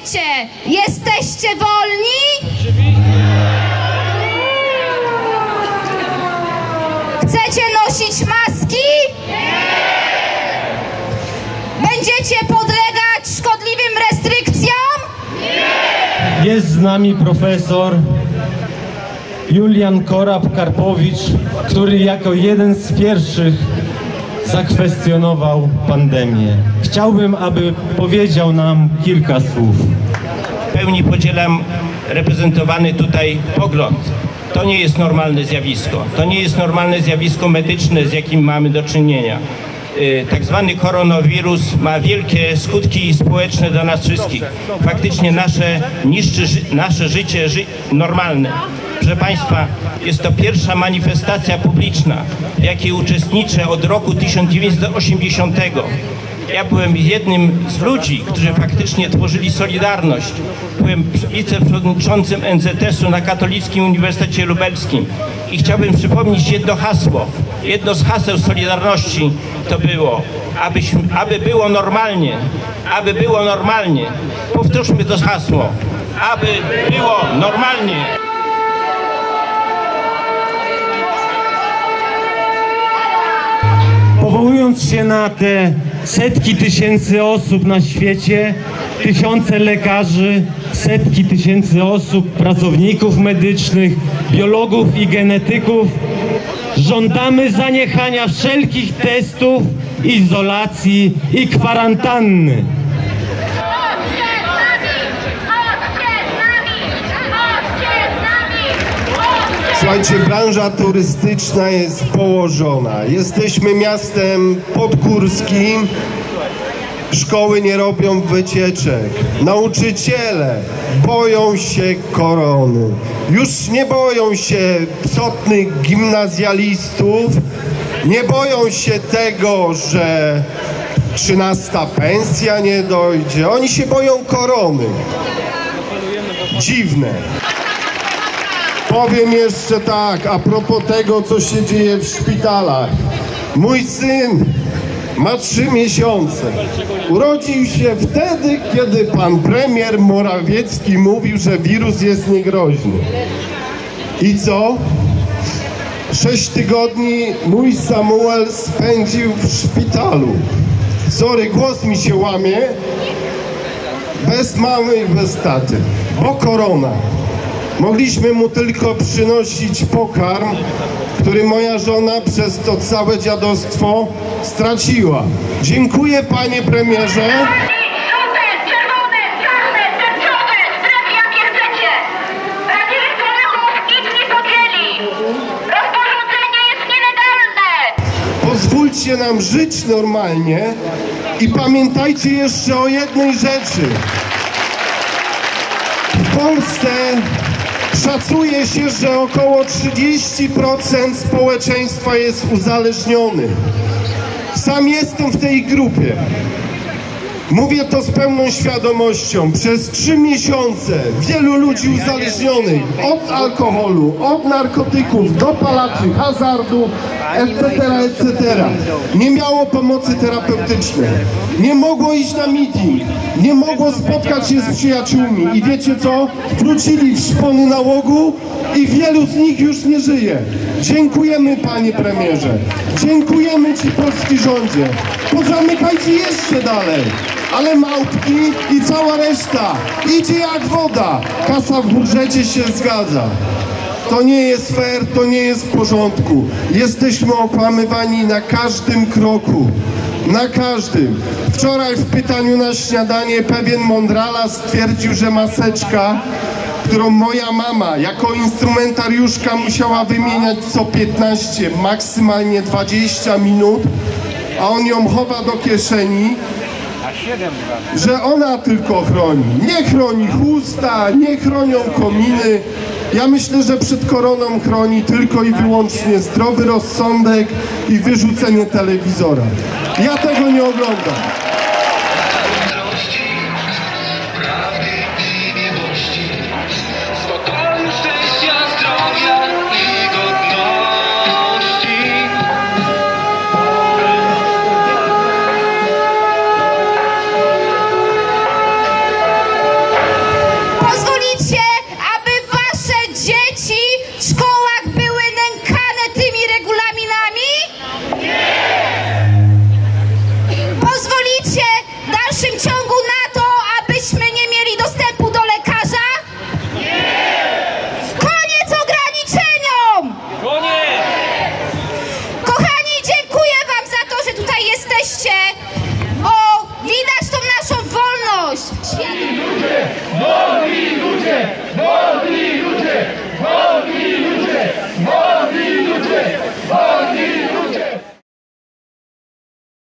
Odpowiedzcie, jesteście wolni? Chcecie nosić maski? Będziecie podlegać szkodliwym restrykcjom? Jest z nami profesor Julian Korab-Karpowicz, który jako jeden z pierwszych zakwestionował pandemię. Chciałbym, aby powiedział nam kilka słów. W pełni podzielam reprezentowany tutaj pogląd. To nie jest normalne zjawisko. To nie jest normalne zjawisko medyczne, z jakim mamy do czynienia. Tak zwany koronawirus ma wielkie skutki społeczne dla nas wszystkich. Faktycznie niszczy nasze życie normalne. Proszę Państwa, jest to pierwsza manifestacja publiczna, w jakiej uczestniczę od roku 1980. Ja byłem jednym z ludzi, którzy faktycznie tworzyli Solidarność. Byłem wiceprzewodniczącym NZS-u na Katolickim Uniwersytecie Lubelskim i chciałbym przypomnieć jedno hasło. Jedno z haseł Solidarności to było, aby było normalnie, aby było normalnie. Powtórzmy to hasło, aby było normalnie. Powołując się na te setki tysięcy osób na świecie, tysiące lekarzy, setki tysięcy osób, pracowników medycznych, biologów i genetyków, żądamy zaniechania wszelkich testów, izolacji i kwarantanny. Słuchajcie, branża turystyczna jest położona. Jesteśmy miastem podgórskim. Szkoły nie robią wycieczek. Nauczyciele boją się korony. Już nie boją się psotnych gimnazjalistów. Nie boją się tego, że 13. pensja nie dojdzie. Oni się boją korony. Dziwne. Powiem jeszcze tak, a propos tego, co się dzieje w szpitalach. Mój syn ma 3 miesiące. Urodził się wtedy, kiedy pan premier Morawiecki mówił, że wirus jest niegroźny. I co? 6 tygodni mój Samuel spędził w szpitalu. Sorry, głos mi się łamie. Bez mamy i bez taty. Bo korona. Mogliśmy mu tylko przynosić pokarm, który moja żona przez to całe dziadostwo straciła. Dziękuję, panie premierze. Pozwólcie nam żyć normalnie i pamiętajcie jeszcze o jednej rzeczy. W Polsce szacuje się, że około 30% społeczeństwa jest uzależnionych. Sam jestem w tej grupie. Mówię to z pełną świadomością. Przez 3 miesiące wielu ludzi uzależnionych od alkoholu, od narkotyków, dopalaczy, hazardu, etc. nie miało pomocy terapeutycznej. Nie mogło iść na meeting, nie mogło spotkać się z przyjaciółmi. I wiecie co? Wrócili w szpony nałogu i wielu z nich już nie żyje. Dziękujemy, panie premierze. Dziękujemy ci, polski rządzie. Pozamykajcie jeszcze dalej. Ale małpki i cała reszta idzie jak woda. Kasa w budżecie się zgadza. To nie jest fair, to nie jest w porządku. Jesteśmy okłamywani na każdym kroku. Na każdym. Wczoraj w pytaniu na śniadanie pewien mądrala stwierdził, że maseczka, którą moja mama jako instrumentariuszka musiała wymieniać co 15, maksymalnie 20 minut, a on ją chowa do kieszeni, że ona tylko chroni. Nie chroni chusta, nie chronią kominy. Ja myślę, że przed koroną chroni tylko i wyłącznie zdrowy rozsądek i wyrzucenie telewizora. Ja tego nie oglądam. Pozwolicie w dalszym ciągu na to, abyśmy nie mieli dostępu do lekarza? Nie! Koniec ograniczeniom! Koniec! Kochani, dziękuję wam za to, że tutaj jesteście, bo widać tą naszą wolność. Wolni ludzie! Wolni